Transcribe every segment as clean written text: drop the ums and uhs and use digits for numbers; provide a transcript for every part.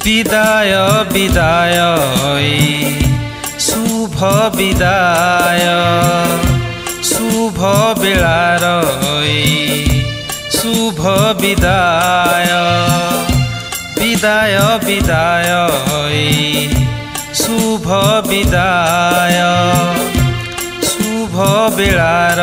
विदाय विदाय शुभ विदाय शुभ बेलार शुभ विदाय विदाय विदाय शुभ विदाय शुभ बेलार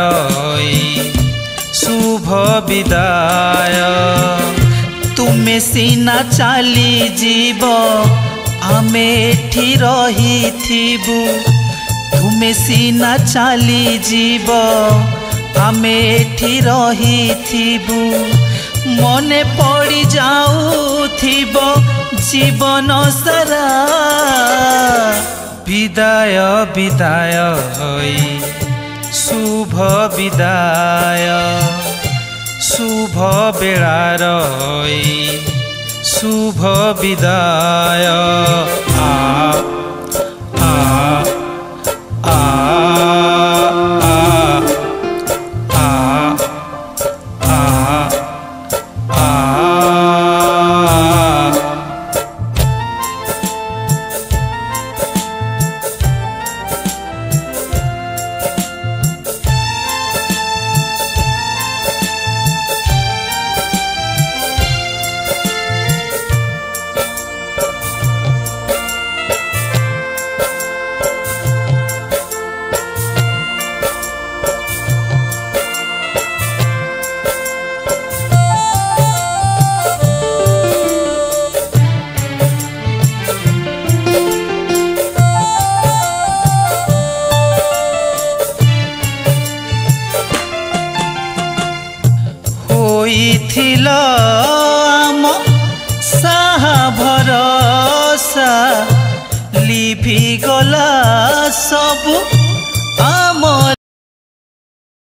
शुभ विदाय तुमे सीना चली जीव आमे एठी रहिथिबु तुमे सीना चली जीव आमे एठी रहिथिबु मने पड़ी जाउथिबो जीवन सारा विदाय विदाय शुभ विदाय शुभ बेलार शुभ विदाय होइथिला आम साहा भरोसा लिभि गला सबु